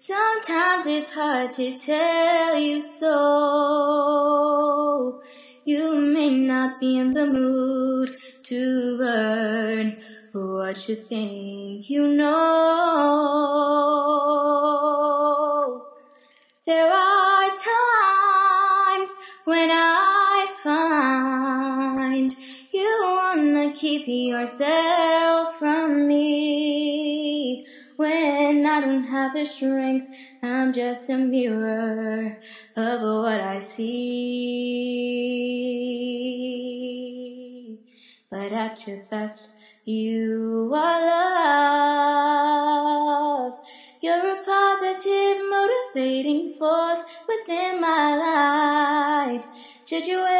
Sometimes it's hard to tell you so. You may not be in the mood to learn what you think you know. There are times when I find you wanna keep yourself from me. When I don't have the strength, I'm just a mirror of what I see. But at your best, you are love. You're a positive, motivating force within my life. Should you